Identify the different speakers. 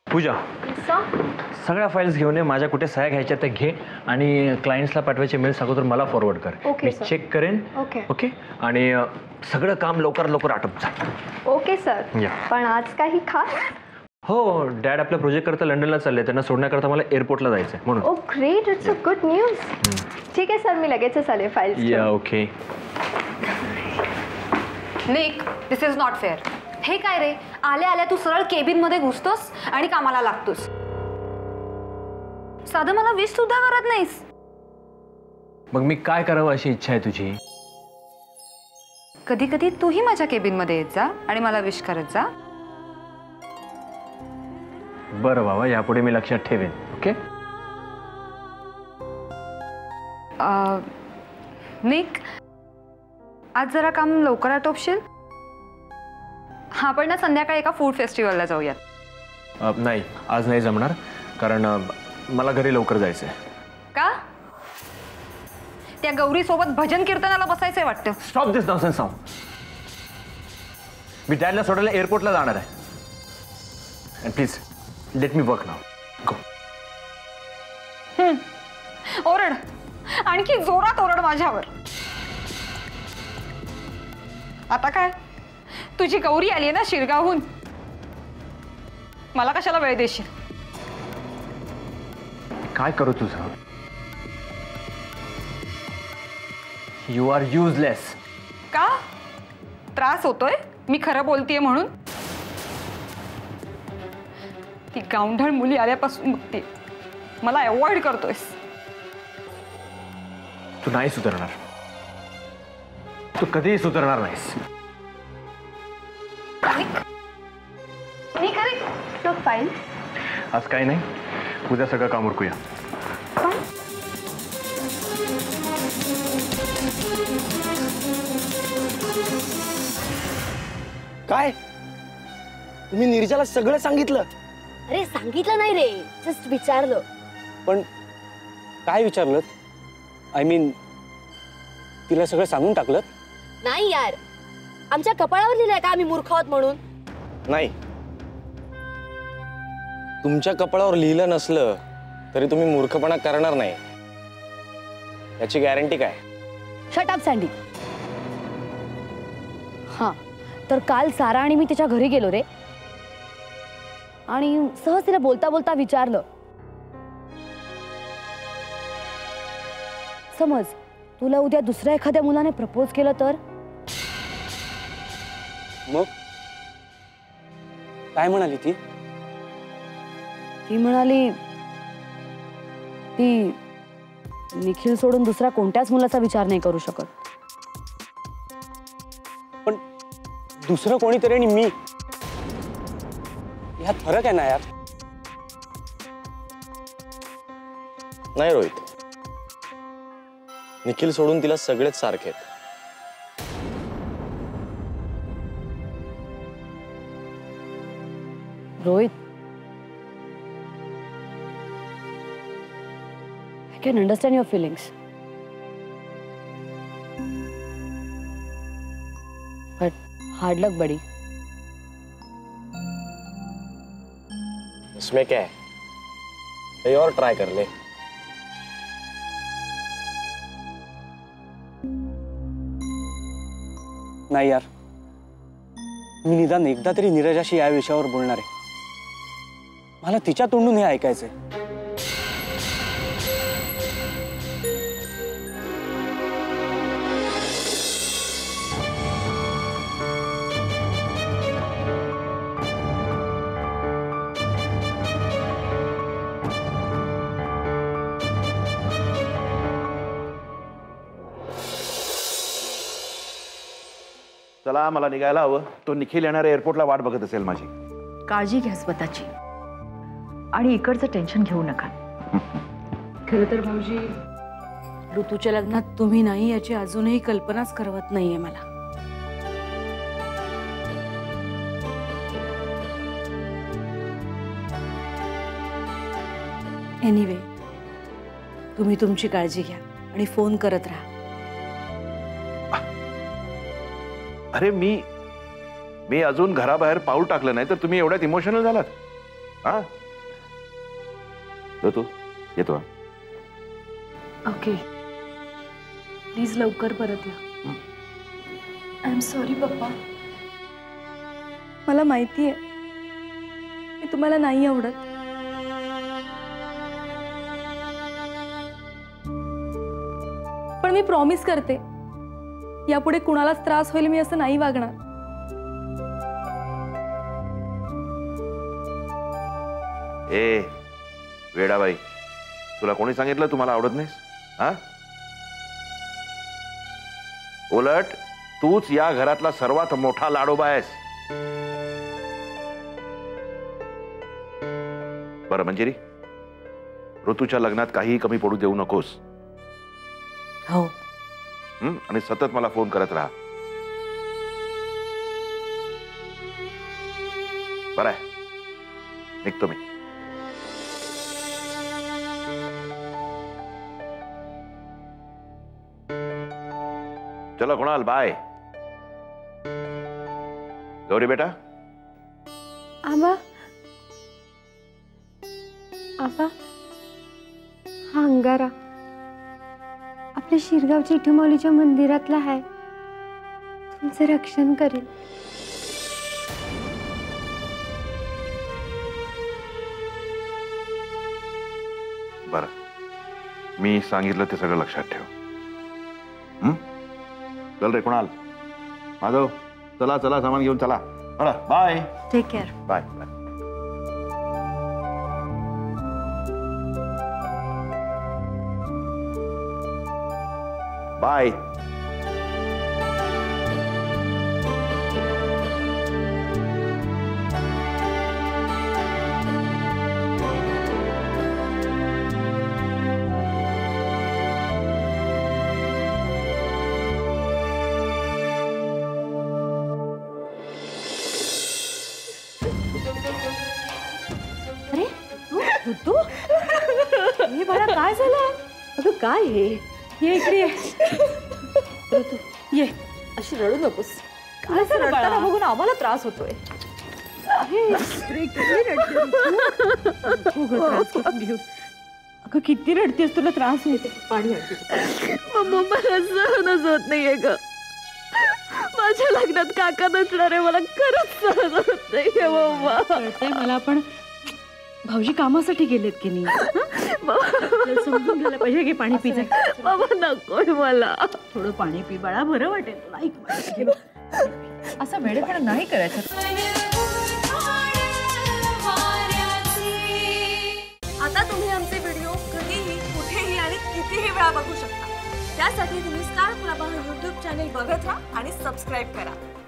Speaker 1: पूजा, सगळ्या फाइल्स घेऊन ये. माझ्या कुठे सह्या घ्यायच्या त्या घे आणि क्लायंट्सला पाठवायचे मेल्स अगोदर मला फॉरवर्ड कर. मी चेक करेन. ओके. आणि सगळं काम लवकर लवकर आटप जा.
Speaker 2: Okay sir. पण आज काही खास?
Speaker 1: हो, डॅड आपल्या प्रोजेक्ट करता लंडनला चालले. त्यांना सोडण्याकरता मला एअरपोर्टला जायचं आहे म्हणून.
Speaker 2: Oh great, it's a good news. ठीक आहे सर, मी लगेचच आले फाइल्स.
Speaker 1: या okay.
Speaker 3: Nick, this is not fair. हे काय रे, आल्या आल्या तू सरळ केबिन मध्ये घुसतोस आणि कामाला लागतोस. साधं मला विश सुद्धा करत नाहीस.
Speaker 1: मग मी काय करावं अशी इच्छा आहे तुझी?
Speaker 3: कधी कधी तूही माझ्या केबिन मध्ये येत जा आणि मला विश करत जा.
Speaker 1: बरं बाबा, यापुढे मी लक्षात ठेवेन. ओके.
Speaker 3: निक, आज जरा काम लवकर आटोपशील? आपण ना संध्याकाळी एका फूड फेस्टिवलला जाऊयात.
Speaker 1: नाही, आज नाही जमणार, कारण मला घरी लवकर जायचंय.
Speaker 3: का? त्या गौरी सोबत भजन कीर्तनाला बसायचंय वाटतं.
Speaker 1: Stop this nonsense now. मी डॅडला सोडायला एअरपोर्टला जाणार आहे. And please let me work now. Go.
Speaker 3: ओरड, आणखी जोरात ओरड माझ्यावर. आता काय, तुझी गौरी आली आहे ना शिरगावहून, मला कशाला वेळ देशील?
Speaker 1: काय करू तुझं? You are useless.
Speaker 3: का? त्रास होतोय मी खरं बोलतेय म्हणून? ती गावंढळ मुली आल्यापासून बघते मला अवॉइड करतोयस.
Speaker 1: तू नाही सुधारणार. तू कधीही सुधारणार नाहीस.
Speaker 2: फाईल
Speaker 1: आज काही नाही, उद्या सगळं काम उरकूया.
Speaker 4: काय तुम्ही नीरजाला सगळं सांगितलं?
Speaker 5: अरे सांगितलं नाही रे, जस्ट विचारलं.
Speaker 4: पण काय विचारलं? आय मीन तिला सगळं सांगून टाकलं?
Speaker 5: नाही यार, आमच्या कपाळावर लिहिलंय का आम्ही मूर्ख आहोत म्हणून?
Speaker 4: नाही, तुमच्या कपाळावर लिहिलं नसलं तरी तुम्ही मूर्खपणा करणार नाही याची गॅरंटी काय?
Speaker 5: Shut up Sandy. हां, तर काल सारा आणि मी तिच्या घरी गेलो रे, आणि सहज तिला बोलता बोलता विचारलं, समज तुला उद्या दुसऱ्या एखाद्या मुलाने प्रपोज केलं तर?
Speaker 4: मग काय म्हणाली ती?
Speaker 5: ती म्हणाली ती निखिल सोडून दुसऱ्या कोणत्याच मुलाचा विचार नाही करू शकत.
Speaker 4: पण दुसरं कोणीतरी आणि मी, यात फरक आहे ना यार. नाही रोहित, निखिल सोडून तिला सगळेच सारखे आहेत.
Speaker 5: Rohit, I can understand your feelings. But hard luck, buddy.
Speaker 4: इसमें क्या है, कहीं और ट्राई कर ले. नाही यार, मी निदान एकदा तरी नीरजाशी या विषयावर बोलणार आहे. मला तिच्या तोंडून हे ऐकायचंय.
Speaker 6: चला, मला निघायला हवं. तो निखिल येणाऱ्या एअरपोर्टला वाट बघत असेल माझी.
Speaker 7: काळजी घ्या स्वतःची आणि इकडचं टेन्शन घेऊ नका. खरं तर भाऊजी,
Speaker 8: ऋतूच्या लग्नात तुम्ही नाही याची अजूनही कल्पनाच करवत नाहीये मला. एनिवे, तुम्ही तुमची काळजी घ्या आणि फोन करत राहा.
Speaker 6: अरे मी अजून घराबाहेर पाऊल टाकलं नाही तर तुम्ही एवढ्यात इमोशनल झालात? हा, ऋतू येतो हा.
Speaker 8: ओके प्लीज लवकर परत या.
Speaker 2: आय एम सॉरी पप्पा. मला माहिती आहे मी तुम्हाला नाही आवडत. पण मी प्रॉमिस करते यापुढे कुणालाच त्रास होईल मी असं नाही वागणार.
Speaker 6: ए वेडाबाई, तुला कोणी सांगितलं तुम्हाला आवडत नाहीस? हा, उलट तूच या घरातला सर्वात मोठा लाडोबा आहेस. बरं मंजिरी, ऋतूच्या लग्नात काहीही कमी पडू देऊ नकोस.
Speaker 8: हो.
Speaker 6: आणि सतत मला फोन करत राहा. बरं आहे, निघतो मी. चलो कुणाल, बाय. गौरी बेटा.
Speaker 2: आबा आबा, हा अंगारा आपल्या शिरगावच्या इटुमाऊलीच्या मंदिरातला आहे. तुमचं रक्षण करेल.
Speaker 6: बरं, मी सांगितलं ते सगळं लक्षात ठेव. चल रे कुणाल, माधव, चला चला सामान घेऊन चला. Bye.
Speaker 8: Take care.
Speaker 6: Bye bye. Bye.
Speaker 8: Ritu, हे बाळा काय झालं? अगं काय हे? ये इकडे ये. ऋतू ये, अशी रडू नकोस. काय झालं बाळा? बघून आम्हाला त्रास होतोय. अगं किती रडतेस, तुला त्रास होते. पाणी आणते.
Speaker 2: मम्मा मला सहनच होत नाहीये ग. माझ्या लग्नात काका नसणार आहे, मला खरंच सहन होत नाहीये मम्मा.
Speaker 8: कळतंय मला, पण भाऊजी कामासाठी गेलेत की नाही? समजून घ्यायला पाहिजे की पाणी पिजे.
Speaker 2: बाबा नकोय मला.
Speaker 8: थोडं पाणी पी बाळा, बरं वाटेल तुला. असा वेडेपणा नाही करायचा.
Speaker 2: आता तुम्ही आमचे व्हिडिओ कधीही कुठेही आणि कितीही वेळा बघू शकता. त्यासाठी तुम्ही स्टार प्रवाह YouTube चॅनेल बघत राहा आणि सबस्क्राईब करा.